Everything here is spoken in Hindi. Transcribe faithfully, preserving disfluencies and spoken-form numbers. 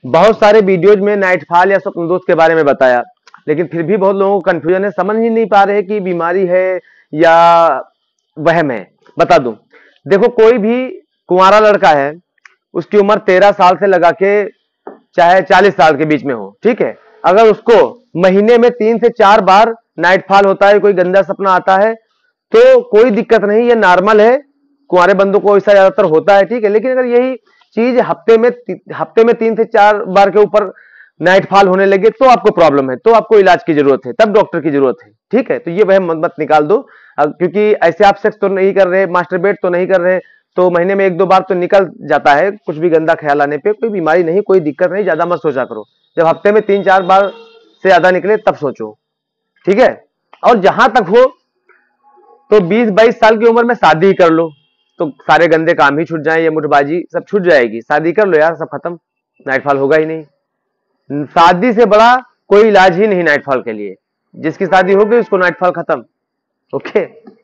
बहुत सारे वीडियोज में नाइटफॉल या स्वप्न दोष के बारे में बताया, लेकिन फिर भी बहुत लोगों को कंफ्यूजन है, समझ ही नहीं पा रहे कि बीमारी है या वहम है। बता दूं, देखो कोई भी कुंवारा लड़का है, उसकी उम्र तेरह साल से लगा के चाहे चालीस साल के बीच में हो, ठीक है, अगर उसको महीने में तीन से चार बार नाइटफॉल होता है, कोई गंदा सपना आता है, तो कोई दिक्कत नहीं, ये नॉर्मल है, कुंवारे बंदों को ऐसा ज्यादातर होता है, ठीक है। लेकिन अगर यही चीज हफ्ते में हफ्ते में तीन से चार बार के ऊपर नाइटफॉल होने लगे तो आपको प्रॉब्लम है, तो आपको इलाज की जरूरत है, तब डॉक्टर की जरूरत है, ठीक है। तो ये वह मत निकाल दो, क्योंकि ऐसे आप सेक्स तो नहीं कर रहे, मास्टरबेट तो नहीं कर रहे, तो महीने में एक दो बार तो निकल जाता है, कुछ भी गंदा ख्याल आने पे, कोई बीमारी नहीं, कोई दिक्कत नहीं, ज्यादा मत सोचा करो। जब हफ्ते में तीन चार बार से ज्यादा निकले तब सोचो, ठीक है। और जहां तक हो तो बीस बाईस साल की उम्र में शादी ही कर लो, तो सारे गंदे काम ही छूट जाए, ये मुठबाजी सब छूट जाएगी, शादी कर लो यार, सब खत्म, नाइटफॉल होगा ही नहीं। शादी से बड़ा कोई इलाज ही नहीं नाइटफॉल के लिए, जिसकी शादी होगी उसको नाइटफॉल खत्म। ओके।